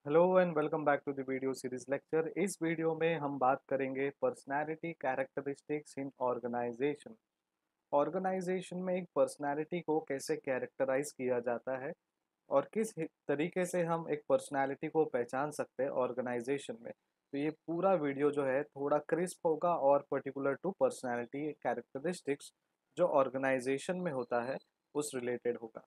Hello and welcome back to the video series lecture. इस video में हम बात करेंगे personality characteristics in organisation. Organisation में एक पर्सनालिटी को कैसे कैरेक्टराइज किया जाता है और किस तरीके से हम एक पर्सनालिटी को पहचान सकते हैं ऑर्गेनाइजेशन में। तो ये पूरा वीडियो जो है थोड़ा क्रिस्प होगा और पर्टिकुलर टू पर्सनालिटी कैरेक्टरिस्टिक्स जो ऑर्गेनाइजेशन में होता है उस रिलेटेड होगा।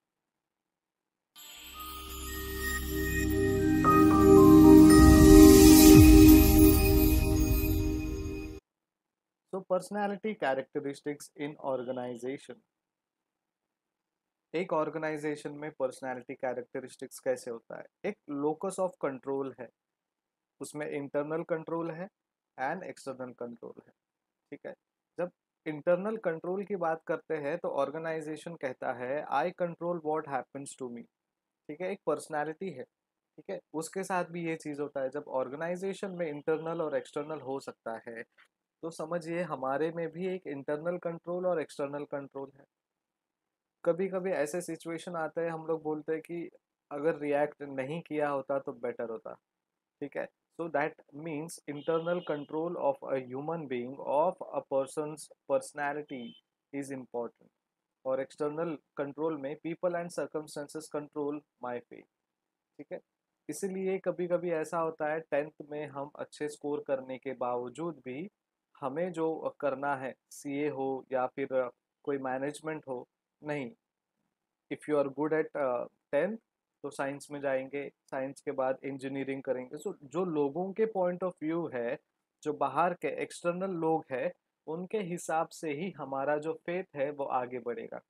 तो पर्सनालिटी कैरेक्टरिस्टिक्स इन ऑर्गेनाइजेशन, एक ऑर्गेनाइजेशन में पर्सनालिटी कैरेक्टरिस्टिक्स कैसे होता है। एक लोकस ऑफ कंट्रोल है, उसमें इंटरनल कंट्रोल है एंड एक्सटर्नल कंट्रोल है। ठीक है, जब इंटरनल कंट्रोल की बात करते हैं तो ऑर्गेनाइजेशन कहता है I control what happens to me. ठीक है, एक पर्सनालिटी है। ठीक है, उसके साथ भी ये चीज होता है। जब ऑर्गेनाइजेशन में इंटरनल और एक्सटर्नल हो सकता है तो समझिए हमारे में भी एक इंटरनल कंट्रोल और एक्सटर्नल कंट्रोल है। कभी कभी ऐसे सिचुएशन आते हैं, हम लोग बोलते हैं कि अगर रिएक्ट नहीं किया होता तो बेटर होता। ठीक है, so that means internal control of a human being of a person's personality is important. और एक्सटर्नल कंट्रोल में people and circumstances control my fate. ठीक है, इसीलिए कभी कभी ऐसा होता है टेंथ में हम अच्छे स्कोर करने के बावजूद भी हमें जो करना है, सीए हो या फिर कोई मैनेजमेंट हो, नहीं, if you are good at tenth तो साइंस में जाएंगे, साइंस के बाद इंजीनियरिंग करेंगे। सो जो लोगों के पॉइंट ऑफ व्यू है, जो बाहर के एक्सटर्नल लोग हैं, उनके हिसाब से ही हमारा जो फेथ है वो आगे बढ़ेगा।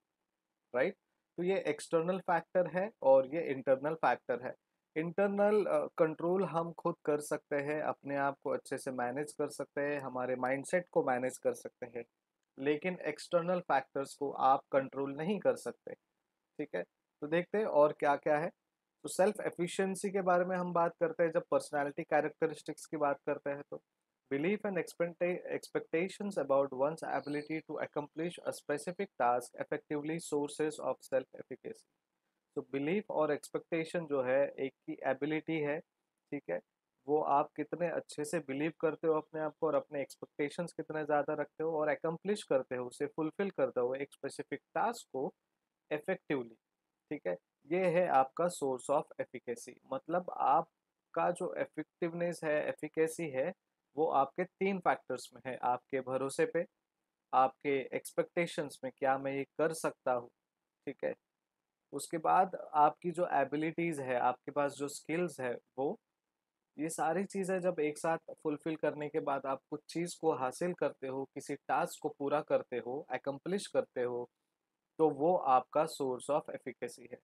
राइट, तो ये एक्सटर्नल फैक्टर है और ये इंटरनल फैक्टर है। इंटरनल कंट्रोल हम खुद कर सकते हैं, अपने आप को अच्छे से मैनेज कर सकते हैं, हमारे माइंडसेट को मैनेज कर सकते हैं, लेकिन एक्सटर्नल फैक्टर्स को आप कंट्रोल नहीं कर सकते। ठीक है, तो देखते हैं और क्या क्या है। तो सेल्फ एफिशिएंसी के बारे में हम बात करते हैं जब पर्सनालिटी कैरेक्टरिस्टिक्स की बात करते हैं। तो belief and expectations about one's ability to accomplish a specific task effectively sources of self efficacy। तो बिलीफ और एक्सपेक्टेशन जो है एक की एबिलिटी है। ठीक है, वो आप कितने अच्छे से बिलीव करते हो अपने आप को और अपने एक्सपेक्टेशंस कितने ज़्यादा रखते हो और एकम्प्लिश करते हो, उसे फुलफिल करते हो एक स्पेसिफिक टास्क को इफेक्टिवली। ठीक है, ये है आपका सोर्स ऑफ एफिकेसी। मतलब आपका जो इफेक्टिवनेस है, एफिकेसी है, वो आपके तीन फैक्टर्स में है। आपके भरोसे पे, आपके एक्सपेक्टेशंस में, क्या मैं ये कर सकता हूँ। ठीक है, उसके बाद आपकी जो एबिलिटीज है, आपके पास जो स्किल्स है, वो ये सारी चीज़ें जब एक साथ फुलफिल करने के बाद आप कुछ चीज़ को हासिल करते हो, किसी टास्क को पूरा करते हो, एकम्प्लिश करते हो, तो वो आपका सोर्स ऑफ एफिकेसी है।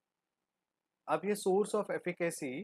अब ये सोर्स ऑफ एफिकेसी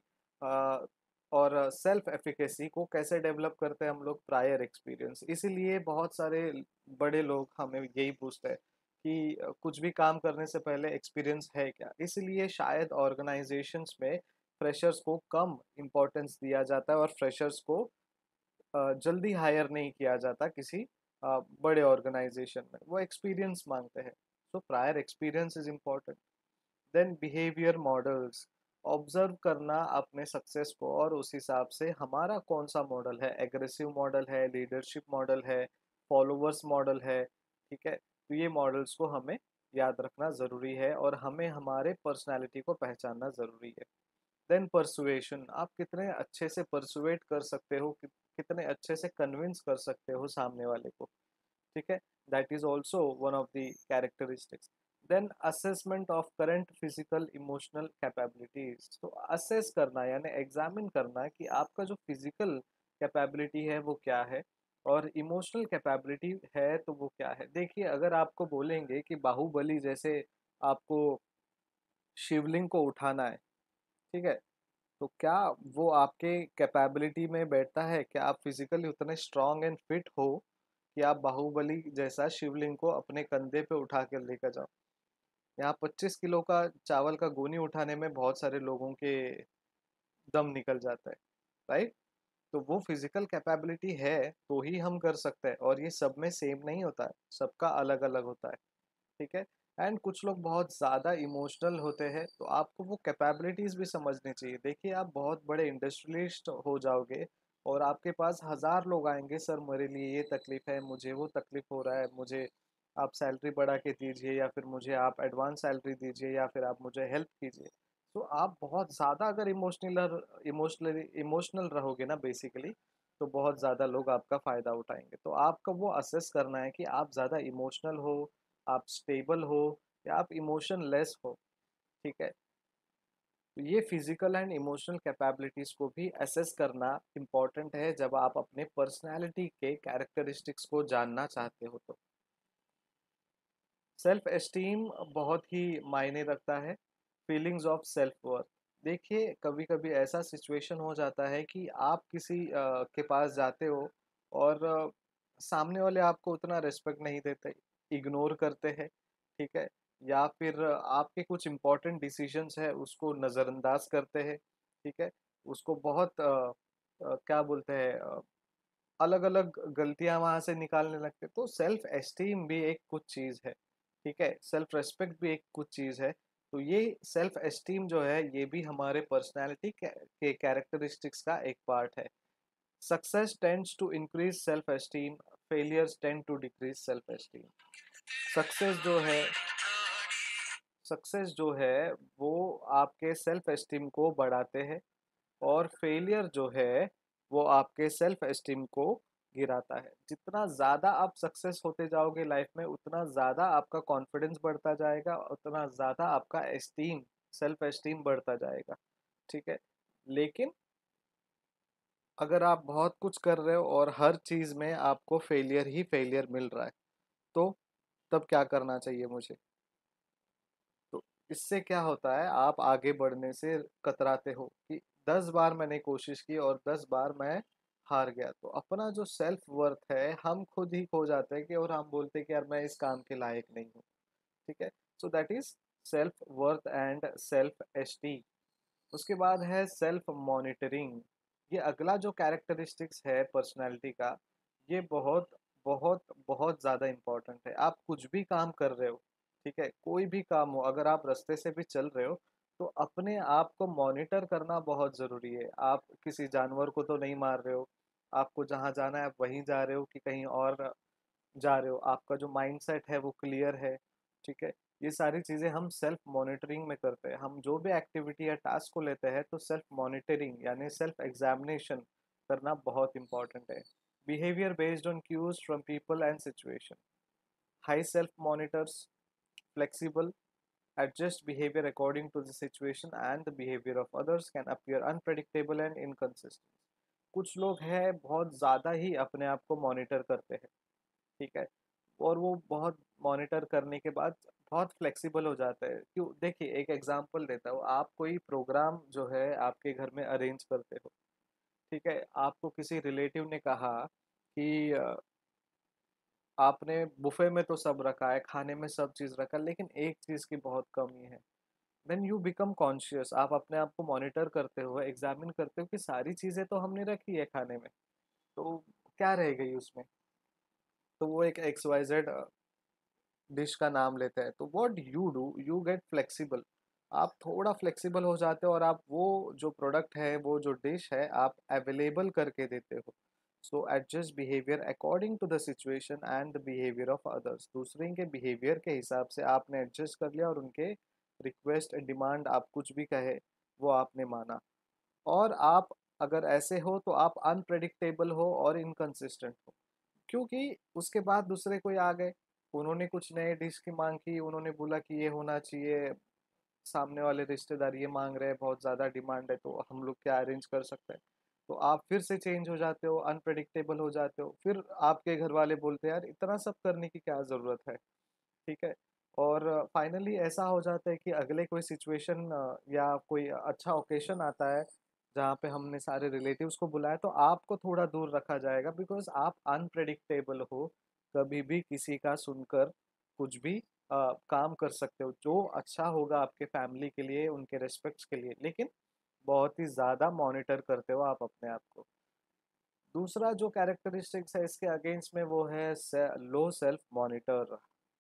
और सेल्फ एफिकेसी को कैसे डेवलप करते हैं हम लोग, प्रायर एक्सपीरियंस। इसीलिए बहुत सारे बड़े लोग हमें यही पूछते हैं कि कुछ भी काम करने से पहले एक्सपीरियंस है क्या। इसलिए शायद ऑर्गेनाइजेशंस में फ्रेशर्स को कम इम्पोर्टेंस दिया जाता है और फ्रेशर्स को जल्दी हायर नहीं किया जाता किसी बड़े ऑर्गेनाइजेशन में। वो एक्सपीरियंस मांगते हैं। So prior experience is important. Then behaviour models, observe करना अपने सक्सेस को और उस हिसाब से हमारा कौन सा मॉडल है, एग्रेसिव मॉडल है, लीडरशिप मॉडल है, फॉलोवर्स मॉडल है। ठीक है, तो ये मॉडल्स को हमें याद रखना ज़रूरी है और हमें हमारे पर्सनालिटी को पहचानना ज़रूरी है। देन परसुएशन, आप कितने अच्छे से परसुएट कर सकते हो, कितने अच्छे से कन्विंस कर सकते हो सामने वाले को। ठीक है, that is also one of the characteristics. Then assessment of current physical emotional capabilities, तो असेस करना यानी एग्जामिन करना कि आपका जो फिजिकल कैपेबिलिटी है वो क्या है और इमोशनल कैपेबिलिटी है तो वो क्या है। देखिए, अगर आपको बोलेंगे कि बाहुबली जैसे आपको शिवलिंग को उठाना है, ठीक है, तो क्या वो आपके कैपेबिलिटी में बैठता है? क्या आप फिजिकली उतने स्ट्रांग एंड फिट हो कि आप बाहुबली जैसा शिवलिंग को अपने कंधे पे उठा कर लेकर जाओ? यहाँ 25 किलो का चावल का गोनी उठाने में बहुत सारे लोगों के दम निकल जाता है। राइट, तो वो फिजिकल कैपेबिलिटी है तो ही हम कर सकते हैं और ये सब में सेम नहीं होता है, सबका अलग अलग होता है। ठीक है, एंड कुछ लोग बहुत ज़्यादा इमोशनल होते हैं, तो आपको वो कैपेबिलिटीज़ भी समझनी चाहिए। देखिए, आप बहुत बड़े इंडस्ट्रियलिस्ट हो जाओगे और आपके पास हज़ार लोग आएंगे, सर मेरे लिए ये तकलीफ है, मुझे वो तकलीफ हो रहा है, मुझे आप सैलरी बढ़ा के दीजिए, या फिर मुझे आप एडवांस सैलरी दीजिए, या फिर आप मुझे हेल्प कीजिए। तो आप बहुत ज़्यादा अगर इमोशनल रहोगे ना बेसिकली, तो बहुत ज़्यादा लोग आपका फ़ायदा उठाएंगे। तो आपका वो असेस करना है कि आप ज़्यादा इमोशनल हो, आप स्टेबल हो, या आप इमोशन लेस हो। ठीक है, तो ये फिजिकल एंड इमोशनल कैपेबिलिटीज को भी असेस करना इम्पोर्टेंट है जब आप अपने पर्सनालिटी के कैरेक्टरिस्टिक्स को जानना चाहते हो। तो सेल्फ एस्टीम बहुत ही मायने रखता है। फीलिंग्स ऑफ सेल्फ वर्थ, देखिए कभी कभी ऐसा सिचुएशन हो जाता है कि आप किसी के पास जाते हो और सामने वाले आपको उतना रिस्पेक्ट नहीं देते, इग्नोर करते हैं। ठीक है, या फिर आपके कुछ इम्पोर्टेंट डिसीजंस है उसको नज़रअंदाज करते हैं। ठीक है, उसको बहुत क्या बोलते हैं, अलग अलग गलतियां वहां से निकालने लगते। तो सेल्फ एस्टीम भी एक कुछ चीज है। ठीक है, सेल्फ रेस्पेक्ट भी एक कुछ चीज है। तो ये सेल्फ एस्टीम जो है ये भी हमारे पर्सनालिटी के कैरेक्टरिस्टिक्स का एक पार्ट है। Success tends to increase self esteem, failures tend to decrease self esteem. Success जो है सक्सेस जो है वो आपके सेल्फ एस्टीम को बढ़ाते हैं, और फेलियर जो है वो आपके सेल्फ एस्टीम को गिराता है। जितना ज़्यादा आप सक्सेस होते जाओगे लाइफ में, उतना ज़्यादा आपका कॉन्फिडेंस बढ़ता जाएगा, उतना ज़्यादा आपका एस्टीम, सेल्फ एस्टीम बढ़ता जाएगा। ठीक है, लेकिन अगर आप बहुत कुछ कर रहे हो और हर चीज़ में आपको फेलियर ही फेलियर मिल रहा है, तो तब क्या करना चाहिए मुझे? तो इससे क्या होता है, आप आगे बढ़ने से कतराते हो कि 10 बार मैंने कोशिश की और 10 बार मैं हार गया। तो अपना जो सेल्फ वर्थ है हम खुद ही खो जाते हैं कि, और हम बोलते हैं कि यार मैं इस काम के लायक नहीं हूँ। ठीक है, so that is self worth and self esteem. उसके बाद है सेल्फ मॉनिटरिंग। ये अगला जो कैरेक्टरिस्टिक्स है पर्सनालिटी का, ये बहुत बहुत बहुत ज़्यादा इम्पोर्टेंट है। आप कुछ भी काम कर रहे हो, ठीक है, कोई भी काम हो, अगर आप रास्ते से भी चल रहे हो, तो अपने आप को मॉनिटर करना बहुत ज़रूरी है। आप किसी जानवर को तो नहीं मार रहे हो, आपको जहाँ जाना है आप वहीं जा रहे हो कि कहीं और जा रहे हो, आपका जो माइंडसेट है वो क्लियर है। ठीक है, ये सारी चीज़ें हम सेल्फ मॉनिटरिंग में करते हैं। हम जो भी एक्टिविटी या टास्क को लेते हैं तो सेल्फ मॉनिटरिंग यानी सेल्फ एग्जामिनेशन करना बहुत इंपॉर्टेंट है। Behaviour based on cues from people and situation, high self monitors, flexible, adjust behavior according to the situation, and the behavior of others can appear unpredictable and inconsistent। कुछ लोग हैं बहुत ज़्यादा ही अपने आप को मॉनिटर करते हैं। ठीक है, और वो बहुत मॉनिटर करने के बाद बहुत फ्लेक्सिबल हो जाता है। क्यों? देखिए एक एग्जांपल देता हूँ। आप कोई प्रोग्राम जो है आपके घर में अरेंज करते हो, ठीक है, आपको किसी रिलेटिव ने कहा कि आपने बुफे में तो सब रखा है, खाने में सब चीज़ रखा, लेकिन एक चीज़ की बहुत कमी है। देन यू बिकम कॉन्शियस, आप अपने आप को मॉनिटर करते हो, एग्जामिन करते हो कि सारी चीज़ें तो हमने रखी है खाने में, तो क्या रह गई उसमें? तो वो एक एक्स वाई जेड डिश का नाम लेते हैं। तो what you do, you get flexible. आप थोड़ा फ्लेक्सिबल हो जाते हो और आप वो जो प्रोडक्ट है, वो जो डिश है, आप अवेलेबल करके देते हो। So adjust behaviour according to the situation and the behaviour of others. दूसरे के बिहेवियर के हिसाब से आपने एडजस्ट कर लिया और उनके रिक्वेस्ट डिमांड आप कुछ भी कहे वो आपने माना। और आप अगर ऐसे हो तो आप अनप्रेडिक्टेबल हो और इनकंसिस्टेंट हो, क्योंकि उसके बाद दूसरे कोई आ गए, उन्होंने कुछ नए डिश की मांग की, उन्होंने बोला कि ये होना चाहिए, सामने वाले रिश्तेदार ये मांग रहे हैं, बहुत ज़्यादा डिमांड है, तो हम लोग क्या अरेंज कर सकते हैं। तो आप फिर से चेंज हो जाते हो, अनप्रेडिक्टेबल हो जाते हो, फिर आपके घर वाले बोलते हैं यार इतना सब करने की क्या ज़रूरत है। ठीक है, और फाइनली ऐसा हो जाता है कि अगले कोई सिचुएशन या कोई अच्छा ओकेशन आता है जहाँ पे हमने सारे रिलेटिव्स को बुलाया, तो आपको थोड़ा दूर रखा जाएगा, बिकॉज आप अनप्रेडिक्टेबल हो। कभी भी किसी का सुनकर कुछ भी काम कर सकते हो जो अच्छा होगा आपके फैमिली के लिए, उनके रिस्पेक्ट्स के लिए, लेकिन बहुत ही ज़्यादा मॉनिटर करते हो आप अपने आप को। दूसरा जो कैरेक्टरिस्टिक्स है इसके अगेंस्ट में वो है लो सेल्फ मॉनिटर।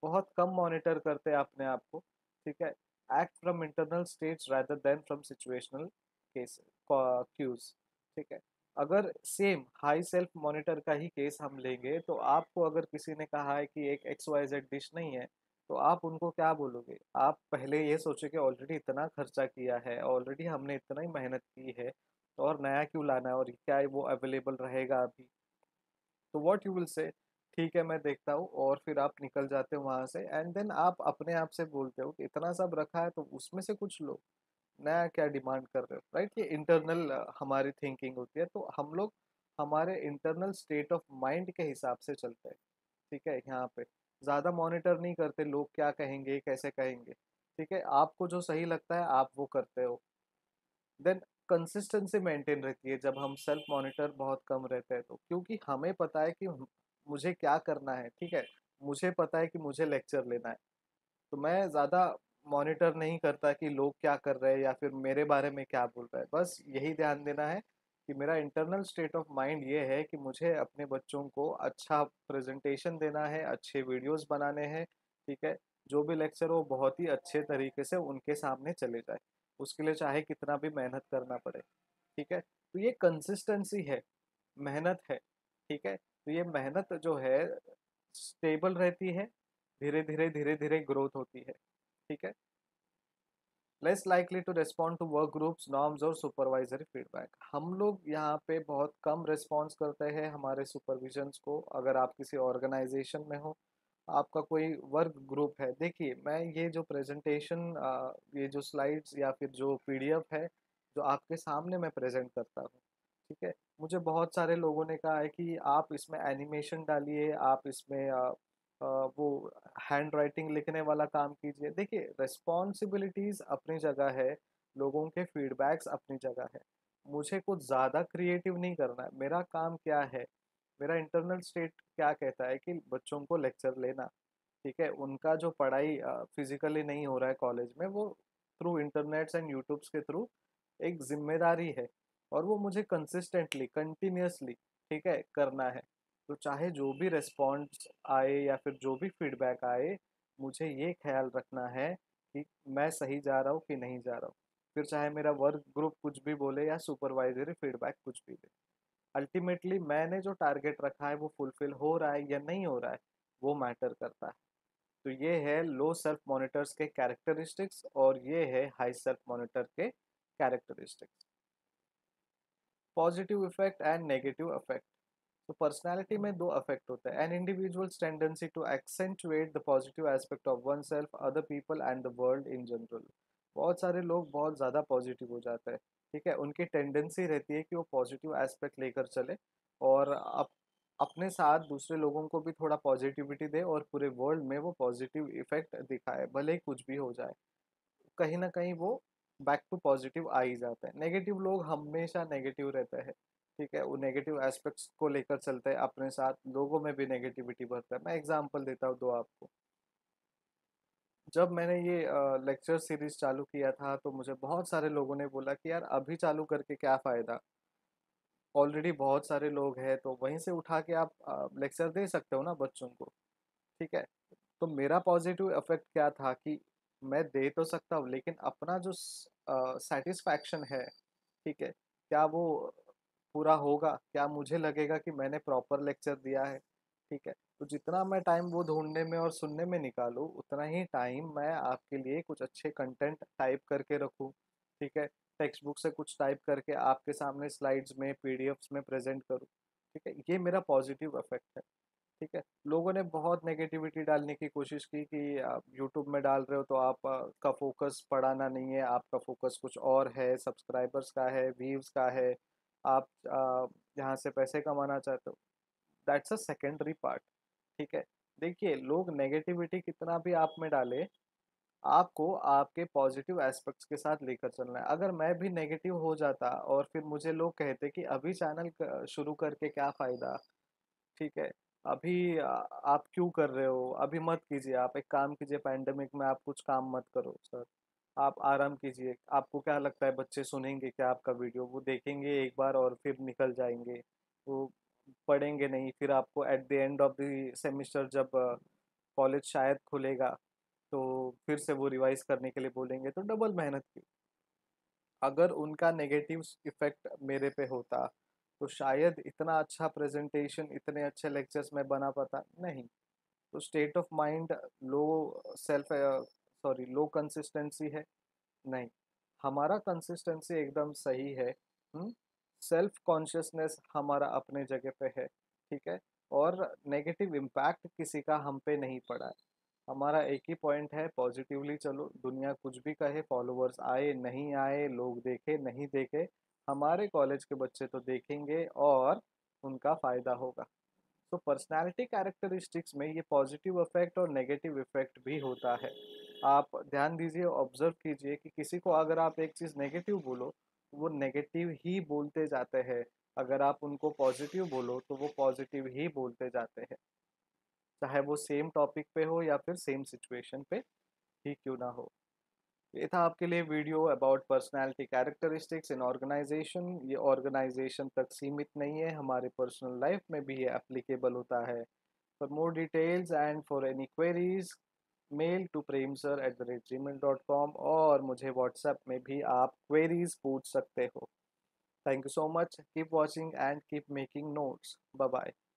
बहुत कम मॉनिटर करते हैं अपने आप को, ठीक है। Act from internal states rather then from situational case cues, ठीक है। अगर सेम हाई सेल्फ मॉनिटर का ही केस हम लेंगे, तो आपको अगर किसी ने कहा है कि एक एक्स वाई जेड डिश नहीं है, तो आप उनको क्या बोलोगे? आप पहले ये सोचे कि ऑलरेडी इतना खर्चा किया है, ऑलरेडी हमने इतना ही मेहनत की है, तो और नया क्यों लाना है, और क्या वो अवेलेबल रहेगा अभी? तो व्हाट यू विल से, ठीक है मैं देखता हूँ, और फिर आप निकल जाते हो वहां से, एंड देन आप अपने आप से बोलते हो कि इतना सब रखा है तो उसमें से कुछ लो, नया क्या डिमांड कर रहे हो, राइट? ये इंटरनल हमारी थिंकिंग होती है, तो हम लोग हमारे इंटरनल स्टेट ऑफ माइंड के हिसाब से चलते हैं, ठीक है। यहाँ पे ज्यादा मॉनिटर नहीं करते लोग क्या कहेंगे कैसे कहेंगे, ठीक है। आपको जो सही लगता है आप वो करते हो, देन कंसिस्टेंसी मेंटेन रहती है जब हम सेल्फ मॉनिटर बहुत कम रहते हैं, तो क्योंकि हमें पता है कि मुझे क्या करना है, ठीक है। मुझे पता है कि मुझे लेक्चर लेना है, तो मैं ज़्यादा मॉनिटर नहीं करता कि लोग क्या कर रहे हैं या फिर मेरे बारे में क्या बोल रहे हैं। बस यही ध्यान देना है कि मेरा इंटरनल स्टेट ऑफ माइंड ये है कि मुझे अपने बच्चों को अच्छा प्रेजेंटेशन देना है, अच्छे वीडियोस बनाने हैं, ठीक है। जो भी लेक्चर हो बहुत ही अच्छे तरीके से उनके सामने चले जाए, उसके लिए चाहे कितना भी मेहनत करना पड़े, ठीक है। तो ये कंसिस्टेंसी है, मेहनत है, ठीक है। तो ये मेहनत जो है स्टेबल रहती है, धीरे धीरे ग्रोथ होती है, ठीक है। Less likely to respond to work groups norms और सुपरवाइजरी फीडबैक, हम लोग यहाँ पे बहुत कम रिस्पॉन्स करते हैं हमारे सुपरविजन्स को। अगर आप किसी ऑर्गेनाइजेशन में हो, आपका कोई वर्क ग्रुप है, देखिए मैं ये जो प्रेजेंटेशन, ये जो स्लाइड्स या फिर जो पीडीएफ है जो आपके सामने मैं प्रेजेंट करता हूँ, ठीक है। मुझे बहुत सारे लोगों ने कहा है कि आप इसमें एनिमेशन डालिए, आप इसमें वो हैंड राइटिंग लिखने वाला काम कीजिए। देखिए रिस्पॉन्सिबिलिटीज अपनी जगह है, लोगों के फीडबैक्स अपनी जगह है, मुझे कुछ ज़्यादा क्रिएटिव नहीं करना है। मेरा काम क्या है, मेरा इंटरनल स्टेट क्या कहता है कि बच्चों को लेक्चर लेना, ठीक है। उनका जो पढ़ाई फिजिकली नहीं हो रहा है कॉलेज में, वो थ्रू इंटरनेट्स एंड यूट्यूब्स के थ्रू एक जिम्मेदारी है, और वो मुझे कंसिस्टेंटली कंटिन्यूअसली, ठीक है, करना है। तो चाहे जो भी रिस्पॉन्स आए या फिर जो भी फीडबैक आए, मुझे ये ख्याल रखना है कि मैं सही जा रहा हूँ कि नहीं जा रहा हूँ। फिर चाहे मेरा वर्क ग्रुप कुछ भी बोले या सुपरवाइजरी फीडबैक कुछ भी दे, अल्टीमेटली मैंने जो टारगेट रखा है वो फुलफिल हो रहा है या नहीं हो रहा है, वो मैटर करता है। तो ये है लो सेल्फ मॉनिटर्स के कैरेक्टरिस्टिक्स, और ये है हाई सेल्फ मॉनिटर के characteristics. Positive effect and negative effect. तो पर्सनालिटी में दो अफेक्ट होते हैं, an individuals tendency to accentuate the positive aspect of one self, other people and the world in general. बहुत सारे लोग बहुत ज़्यादा पॉजिटिव हो जाते हैं, ठीक है। उनकी टेंडेंसी रहती है कि वो पॉजिटिव एस्पेक्ट लेकर चले, और अपने साथ दूसरे लोगों को भी थोड़ा पॉजिटिविटी दे, और पूरे वर्ल्ड में वो पॉजिटिव इफेक्ट दिखाए, भले ही कुछ भी हो जाए, कहीं ना कहीं वो बैक टू पॉजिटिव आ ही जाता है। नेगेटिव लोग हमेशा नेगेटिव रहते हैं, ठीक है। वो नेगेटिव एस्पेक्ट्स को लेकर चलते हैं, अपने साथ लोगों में भी नेगेटिविटी भरता है। मैं एग्जांपल देता हूँ दो आपको। जब मैंने ये लेक्चर सीरीज चालू किया था, तो मुझे बहुत सारे लोगों ने बोला कि यार अभी चालू करके क्या फ़ायदा, ऑलरेडी बहुत सारे लोग हैं, तो वहीं से उठा के आप लेक्चर दे सकते हो ना बच्चों को, ठीक है। तो मेरा पॉजिटिव इफेक्ट क्या था कि मैं दे तो सकता हूँ, लेकिन अपना जो सेटिस्फैक्शन है, ठीक है, क्या वो पूरा होगा, क्या मुझे लगेगा कि मैंने प्रॉपर लेक्चर दिया है, ठीक है। तो जितना मैं टाइम वो ढूंढने में और सुनने में निकालूँ, उतना ही टाइम मैं आपके लिए कुछ अच्छे कंटेंट टाइप करके रखूँ, ठीक है। टेक्स्ट बुक से कुछ टाइप करके आपके सामने स्लाइड्स में पीडीएफ्स में प्रेजेंट करूँ, ठीक है। ये मेरा पॉजिटिव इफेक्ट है, ठीक है। लोगों ने बहुत नेगेटिविटी डालने की कोशिश की कि आप यूट्यूब में डाल रहे हो तो आप का फोकस पढ़ाना नहीं है, आपका फोकस कुछ और है, सब्सक्राइबर्स का है, व्यूज का है, आप यहाँ से पैसे कमाना चाहते हो। दैट्स अ सेकेंडरी पार्ट, ठीक है। देखिए लोग नेगेटिविटी कितना भी आप में डाले, आपको आपके पॉजिटिव एस्पेक्ट्स के साथ लेकर चलना है। अगर मैं भी नेगेटिव हो जाता और फिर मुझे लोग कहते कि अभी चैनल शुरू करके क्या फ़ायदा, ठीक है, अभी आप क्यों कर रहे हो, अभी मत कीजिए, आप एक काम कीजिए, पैंडेमिक में आप कुछ काम मत करो सर, आप आराम कीजिए। आपको क्या लगता है बच्चे सुनेंगे क्या आपका वीडियो? वो देखेंगे एक बार और फिर निकल जाएंगे, वो पढ़ेंगे नहीं। फिर आपको at the end of the semester जब कॉलेज शायद खुलेगा तो फिर से वो रिवाइज करने के लिए बोलेंगे, तो डबल मेहनत की। अगर उनका नेगेटिव इफेक्ट मेरे पे होता तो शायद इतना अच्छा प्रेजेंटेशन, इतने अच्छे लेक्चर्स में बना पाता नहीं। तो state of mind low, self sorry low consistency है नहीं, हमारा कंसिस्टेंसी एकदम सही है। सेल्फ कॉन्शियसनेस हमारा अपने जगह पे है, ठीक है। और नेगेटिव इम्पैक्ट किसी का हम पे नहीं पड़ा है। हमारा एक ही पॉइंट है, पॉजिटिवली चलो, दुनिया कुछ भी कहे, फॉलोअर्स आए नहीं आए, लोग देखे नहीं देखे, हमारे कॉलेज के बच्चे तो देखेंगे और उनका फायदा होगा। तो पर्सनालिटी कैरेक्टरिस्टिक्स में ये पॉजिटिव इफेक्ट और नेगेटिव इफेक्ट भी होता है। आप ध्यान दीजिए, ऑब्जर्व कीजिए कि किसी को अगर आप एक चीज़ नेगेटिव बोलो, वो नेगेटिव ही बोलते जाते हैं। अगर आप उनको पॉजिटिव बोलो तो वो पॉजिटिव ही बोलते जाते हैं, चाहे वो सेम टॉपिक पे हो या फिर सेम सिचुएशन पे ही क्यों ना हो। ये था आपके लिए video about personality characteristics in organisation. ये ऑर्गेनाइजेशन तक सीमित नहीं है, हमारे पर्सनल लाइफ में भी ये एप्लीकेबल होता है। For more details and for any queries, mail to premsir@gmail.com, और मुझे व्हाट्सएप में भी आप क्वेरीज पूछ सकते हो। Thank you so much, keep watching and keep making notes. Bye bye.